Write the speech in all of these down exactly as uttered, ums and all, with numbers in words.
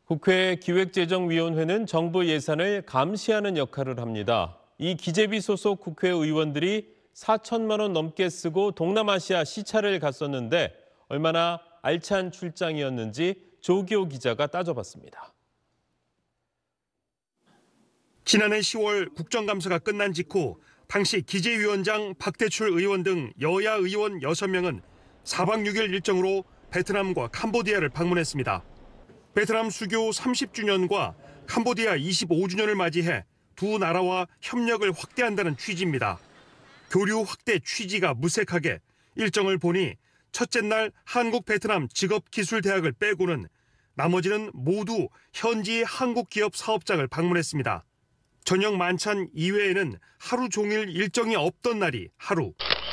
국회 기획재정위원회는 정부 예산을 감시하는 역할을 합니다. 이 기재비 소속 국회의원들이 사천만 원 넘게 쓰고 동남아시아 시차를 갔었는데 얼마나 알찬 출장이었는지 조기호 기자가 따져봤습니다. 지난해 시월 국정감사가 끝난 직후 당시 기재위원장 박대출 의원 등 여야 의원 여섯 명은 사박 육일 일정으로 베트남과 캄보디아를 방문했습니다. 베트남 수교 삼십 주년과 캄보디아 이십오 주년을 맞이해 두 나라와 협력을 확대한다는 취지입니다. 교류 확대 취지가 무색하게 일정을 보니 첫째 날 한국 베트남 직업기술대학을 빼고는 나머지는 모두 현지 한국 기업 사업장을 방문했습니다. 저녁 만찬 이외에는 하루 종일 일정이 없던 날이 하루.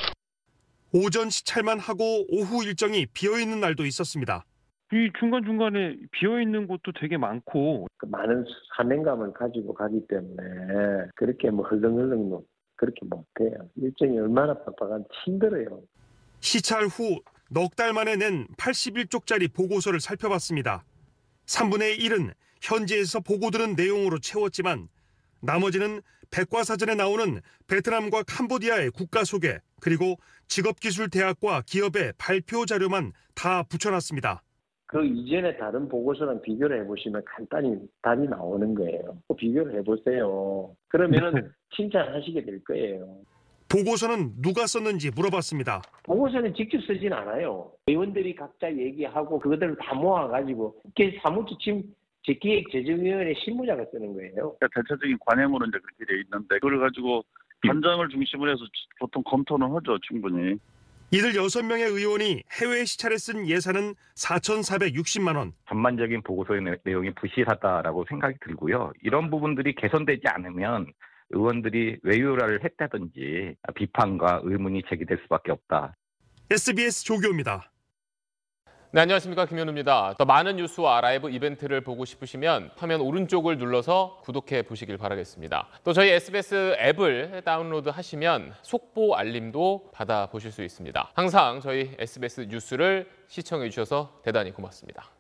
오전 시찰만 하고 오후 일정이 비어있는 날도 있었습니다. 이 중간중간에 비어있는 곳도 되게 많고 많은 사명감을 가지고 가기 때문에 그렇게 뭐 흘렁흘렁 그렇게 못해요. 일정이 얼마나 빡빡한지 힘들어요. 시찰 후 넉 달 만에 낸 팔십일 쪽짜리 보고서를 살펴봤습니다. 삼분의 일은 현지에서 보고들은 내용으로 채웠지만 나머지는 백과사전에 나오는 베트남과 캄보디아의 국가 소개 그리고 직업기술대학과 기업의 발표 자료만 다 붙여놨습니다. 그 이전에 다른 보고서랑 비교를 해보시면 간단히 답이 나오는 거예요. 비교를 해보세요. 그러면은 칭찬하시게 될 거예요. 보고서는 누가 썼는지 물어봤습니다. 보고서는 직접 쓰진 않아요. 의원들이 각자 얘기하고 그것들을 다 모아가지고 사무처 지금 기획재정위원회 실무자가 쓰는 거예요. 대체적인 관행으로 이제 그렇게 돼 있는데 그걸 가지고 단장을 중심으로 해서 보통 검토는 하죠, 충분히. 이들 여섯 명의 의원이 해외 시찰에 쓴 예산은 사천사백육십만 원. 전반적인 보고서의 내용이 부실하다라고 생각이 들고요. 이런 부분들이 개선되지 않으면 의원들이 외유라를 했다든지 비판과 의문이 제기될 수밖에 없다. 에스비에스 조교입니다. 네, 안녕하십니까, 김현우입니다. 더 많은 뉴스와 라이브 이벤트를 보고 싶으시면 화면 오른쪽을 눌러서 구독해 보시길 바라겠습니다. 또 저희 에스비에스 앱을 다운로드 하시면 속보 알림도 받아보실 수 있습니다. 항상 저희 에스비에스 뉴스를 시청해 주셔서 대단히 고맙습니다.